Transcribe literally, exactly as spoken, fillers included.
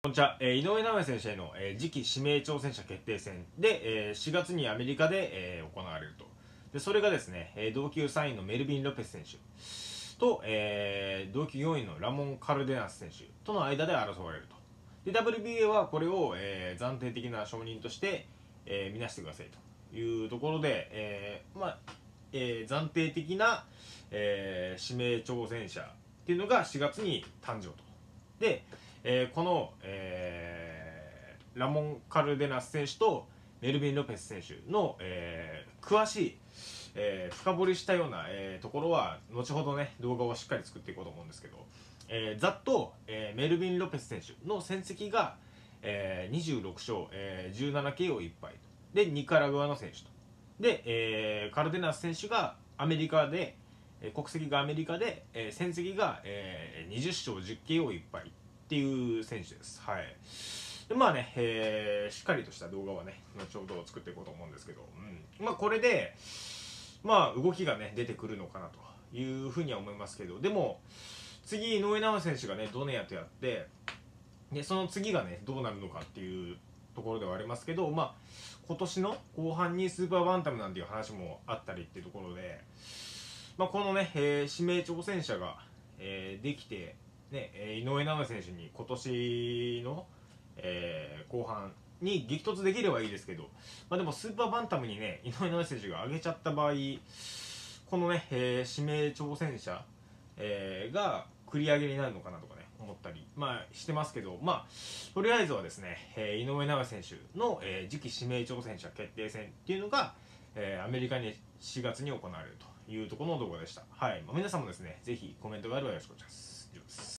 こんにちは、えー井上尚弥選手への、えー次期指名挑戦者決定戦で、えーしがつにアメリカで、えー行われると。でそれがですね、えー同級さんいのメルビン・ロペス選手と、えー同級よんいのラモン・カルデナス選手との間で争われると。で ダブリュービーエー はこれを、えー暫定的な承認として、えー見なしてくださいというところで、えーまあえー暫定的な、えー指名挑戦者っていうのがしがつに誕生と。で、えーこの、えーラモン・カルデナス選手とメルビン・ロペス選手の、えー詳しい、えー深掘りしたような、えーところは後ほどね動画をしっかり作っていこうと思うんですけど、えーざっと、えーメルビン・ロペス選手の戦績が、えーにじゅうろくしょう、えーじゅうななケーオーいっぱいでニカラグアの選手とで、えーカルデナス選手がアメリカでえー国籍がアメリカで、えー戦績が、えーにじゅっしょうじゅっケーオーいっぱいっていう選手です。はい。でまあね、えーしっかりとした動画はね後ほど作っていこうと思うんですけど、うん、まあこれでまあ動きがね出てくるのかなというふうには思いますけど、でも次井上尚弥選手がねドネアとやってでその次がねどうなるのかっていうところではありますけど、まあ今年の後半にスーパーバンタムなんていう話もあったりっていうところで、まあ、このね、えー指名挑戦者が、えーできて、ね、えー井上尚弥選手に今年の、えー後半に激突できればいいですけど、まあ、でもスーパーバンタムにね井上尚弥選手が上げちゃった場合、このね、えー指名挑戦者、えーが繰り上げになるのかなとかね思ったり、まあ、してますけど、まあ、とりあえずはですね、えー井上尚弥選手の、えー次期指名挑戦者決定戦っていうのが、えーアメリカにしがつに行われるというところの動画でした。はい、まあ、皆さんもですねぜひコメントがあればよろしくお願いします。以上です。